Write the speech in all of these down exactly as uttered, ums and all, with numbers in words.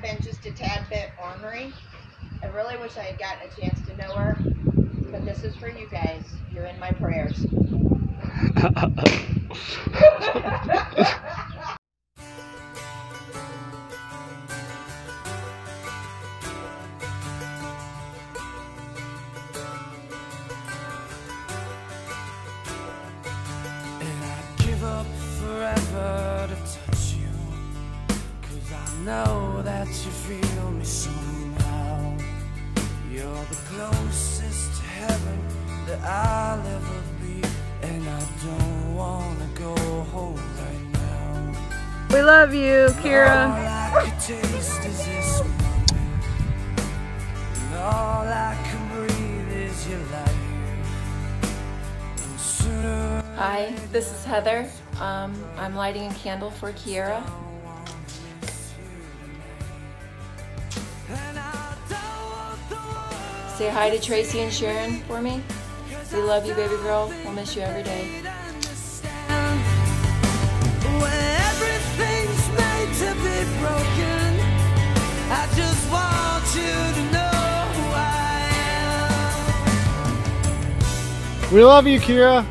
been just a tad bit ornery. I really wish I had gotten a chance to know her, but this is for you guys. You're in my prayers. Up forever to touch you, 'cause I know that you feel me somehow. You're the closest to heaven that I'll ever be, and I don't wanna go home right now. We love you, Kiarah. All I could taste is this moment, and all I can breathe is your life. And sooner Hi, this is Heather. Um, I'm lighting a candle for Kiarah. Say hi to Tracy and Sharon for me. We love you, baby girl. We'll miss you every day. When everything's made to be broken, I just want you to know who I am. We love you, Kiarah.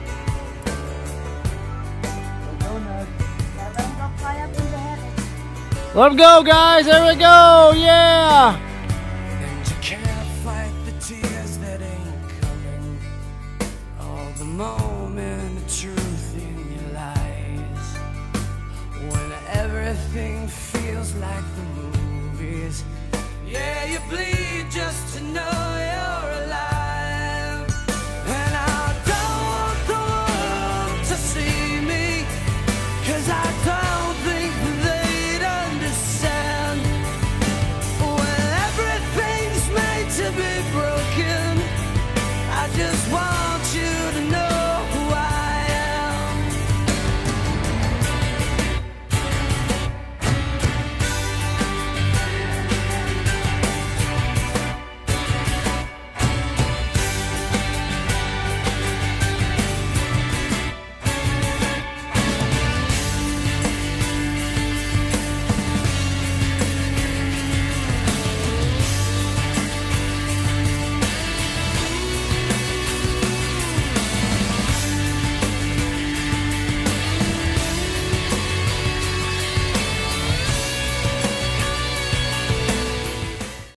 Let them go, guys. There we go. Yeah. And you can't fight the tears that ain't coming. All the moment of truth in your lies. When everything feels like the movies. Yeah, you bleed just to know you're alive.